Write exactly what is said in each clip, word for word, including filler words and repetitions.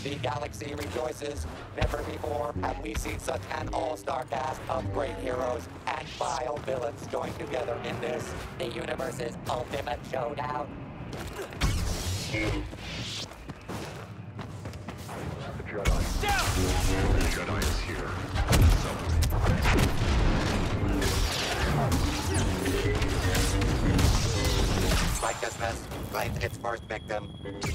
The galaxy rejoices. Never before have we seen such an all-star cast of great heroes and vile villains joined together in this, the universe's ultimate showdown. The Jedi. Down! The Jedi is here. Righteousness claims its first victim.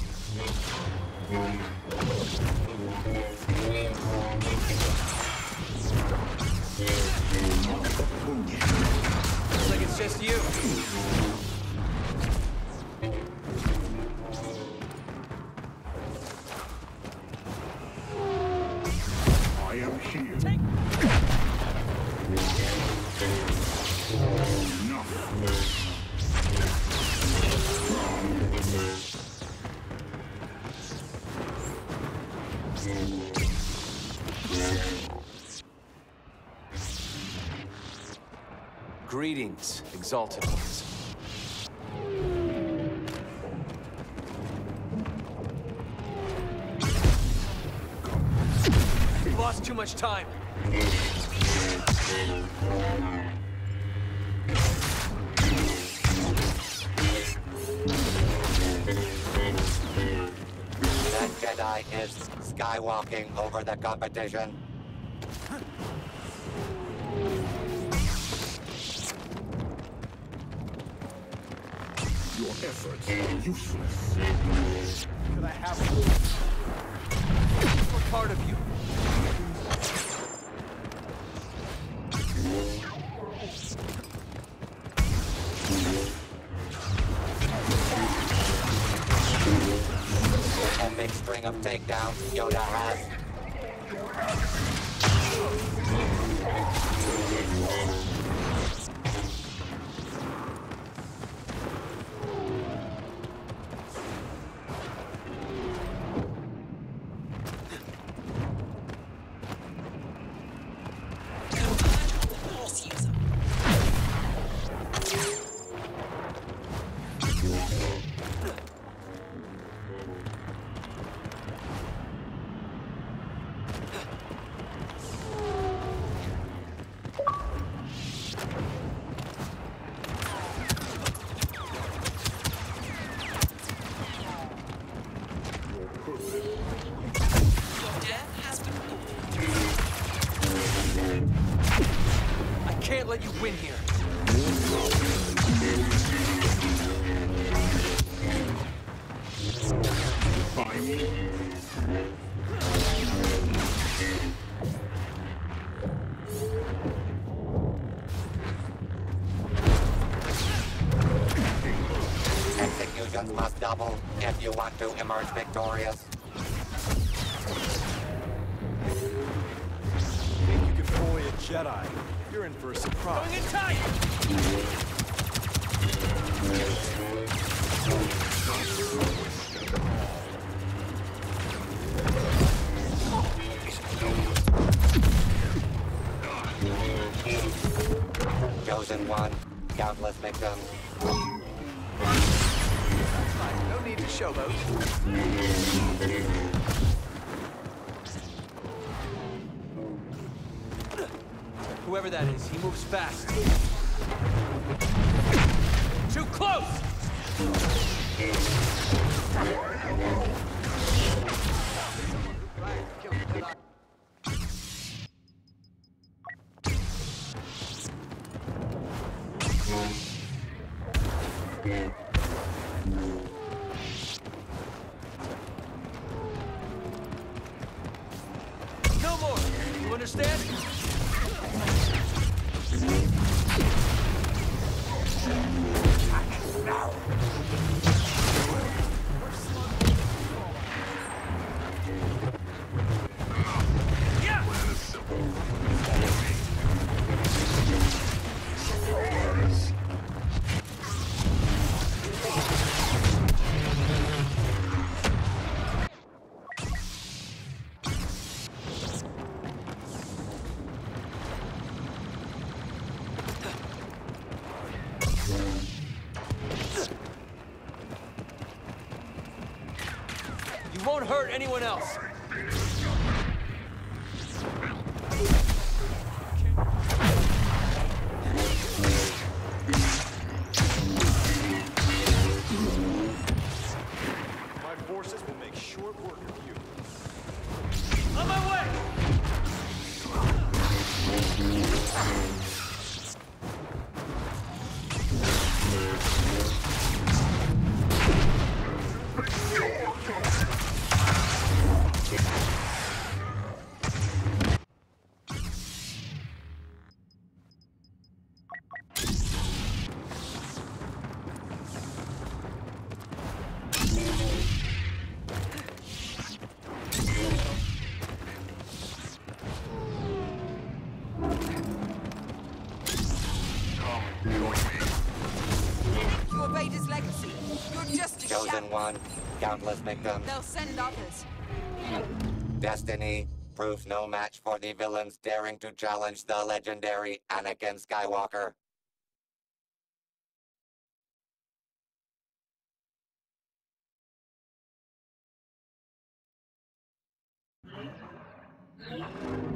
Looks like it's just you. I am here. Take. Enough. Greetings, exalted ones. We've lost too much time. That Jedi is skywalking over the competition. Your efforts are useless. Could I have what part of you? A big string of takedowns Yoda has. I can't let you win here. By me. Executions must double if you want to emerge victorious. Think you can bully a Jedi? You're in for a surprise. Going in tight! Chosen one, countless victims. No need to showboat. Whoever that is, he moves fast. Too close! No more! You understand? You won't hurt anyone else. My forces will make short work of you. On my way! You obey his legacy. You're just a Chosen shadow. one, countless victims. They'll send others. Destiny proves no match for the villains daring to challenge the legendary Anakin Skywalker. You